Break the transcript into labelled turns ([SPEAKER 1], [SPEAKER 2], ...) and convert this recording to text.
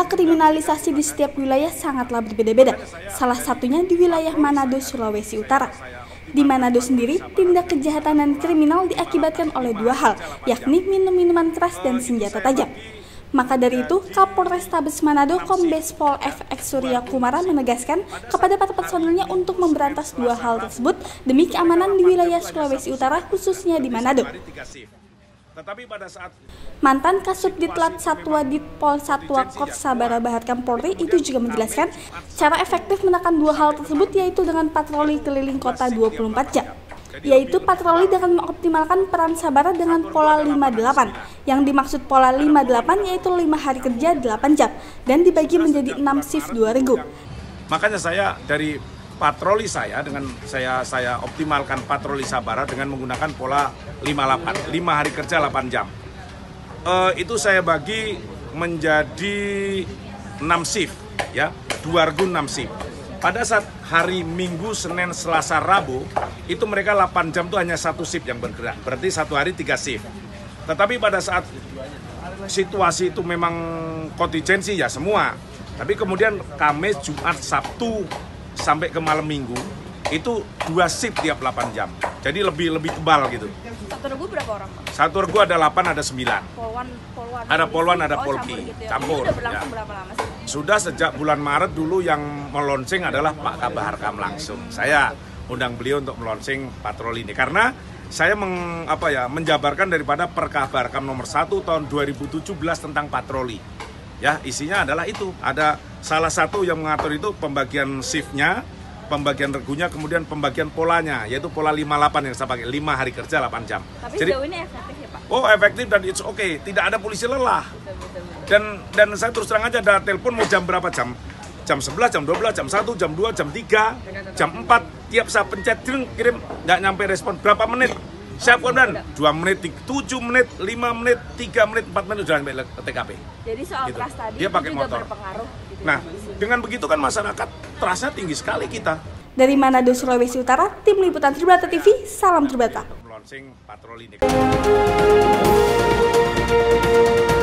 [SPEAKER 1] angka kriminalisasi di setiap wilayah sangatlah berbeda-beda, salah satunya di wilayah Manado, Sulawesi Utara. Di Manado sendiri, tindak kejahatan dan kriminal diakibatkan oleh dua hal, yakni minum-minuman keras dan senjata tajam. Maka dari itu, Kapolrestabes Manado Kombes Pol FX Surya Kumara menegaskan kepada para personilnya untuk memberantas dua hal tersebut demi keamanan di wilayah Sulawesi Utara, khususnya di Manado. Mantan Kasubditlat Satwa Ditpol Satwa Korps Sabara Baharkam Polri itu juga menjelaskan cara efektif menekan dua hal tersebut yaitu dengan patroli keliling kota 24 jam. Yaitu patroli dengan mengoptimalkan peran Sabara dengan pola 58. Yang dimaksud pola 58 yaitu 5 hari kerja 8 jam dan dibagi menjadi 6 shift 2 regu.
[SPEAKER 2] Makanya saya dari patroli saya dengan saya optimalkan patroli Sabara dengan menggunakan pola 58, 5 hari kerja 8 jam. Itu saya bagi menjadi 6 shift ya, 2 regu 6 shift. Pada saat hari Minggu, Senin, Selasa, Rabu, itu mereka 8 jam itu hanya satu shift yang bergerak. Berarti satu hari 3 shift. Tetapi pada saat situasi itu memang kontingensi ya semua. Tapi kemudian Kamis, Jumat, Sabtu, sampai ke malam Minggu, itu 2 shift tiap 8 jam. Jadi lebih tebal gitu.
[SPEAKER 3] Satu regu berapa orang, Pak?
[SPEAKER 2] Satu regu ada 8, ada 9.
[SPEAKER 3] Polwan.
[SPEAKER 2] Ada polwan, ada polki.
[SPEAKER 3] Campur. Gitu ya.
[SPEAKER 2] Campur.
[SPEAKER 3] Ini udah berlangsung
[SPEAKER 2] ya.
[SPEAKER 3] berapa lama sih?
[SPEAKER 2] Sudah sejak bulan Maret dulu yang melonsing adalah Pak Kabaharkam langsung. Saya undang beliau untuk melonsing patroli ini karena saya menjabarkan daripada Perkabaharkam nomor 1 tahun 2017 tentang patroli. Ya, isinya adalah itu. Ada salah satu yang mengatur itu pembagian shiftnya, pembagian regunya, kemudian pembagian polanya, yaitu pola 58 yang saya pakai, 5 hari kerja 8 jam.
[SPEAKER 3] Tapi sejauh ini efektif ya, Pak?
[SPEAKER 2] Oh, efektif dan it's okay. Tidak ada polisi lelah. Dan saya terus terang aja ada telepon mau jam berapa jam? Jam 11, jam 12, jam 1, jam 2, jam 3, jam 4. Tiap saya pencet kirim nggak nyampe respon. Berapa menit? Siap komandan. 2 menit, 7 menit, 5 menit, 3 menit, 4 menit sudah sampai ke TKP.
[SPEAKER 3] Jadi soal
[SPEAKER 2] gitu.
[SPEAKER 3] trust tadi
[SPEAKER 2] Dia pakai
[SPEAKER 3] juga
[SPEAKER 2] motor.
[SPEAKER 3] berpengaruh. Gitu
[SPEAKER 2] Nah, dengan begitu kan masyarakat trustnya tinggi sekali kita.
[SPEAKER 1] Dari Manado, Sulawesi Utara, Tim Liputan Tribata TV, salam Tribata.
[SPEAKER 2] Melonsing patroli ini.